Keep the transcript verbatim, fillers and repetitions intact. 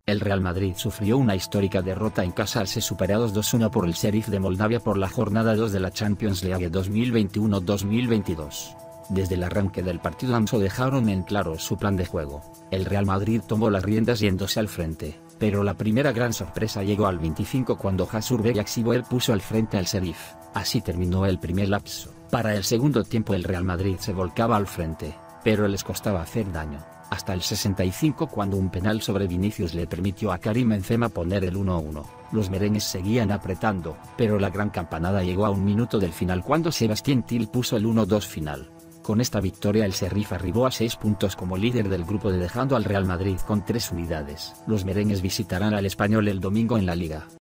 El Real Madrid sufrió una histórica derrota en casa al ser superados dos uno por el Sheriff de Moldavia por la jornada dos de la Champions League dos mil veintiuno dos mil veintidós. Desde el arranque del partido ambos dejaron en claro su plan de juego. El Real Madrid tomó las riendas yéndose al frente, pero la primera gran sorpresa llegó al veinticinco cuando Jasur Beyaxiboel puso al frente al Sheriff. Así terminó el primer lapso. Para el segundo tiempo el Real Madrid se volcaba al frente, pero les costaba hacer daño, hasta el sesenta y cinco cuando un penal sobre Vinicius le permitió a Karim Benzema poner el uno uno. Los merengues seguían apretando, pero la gran campanada llegó a un minuto del final cuando Sebastián Till puso el uno dos final. Con esta victoria el Sheriff arribó a seis puntos como líder del grupo de dejando al Real Madrid con tres unidades. Los merengues visitarán al Español el domingo en la Liga.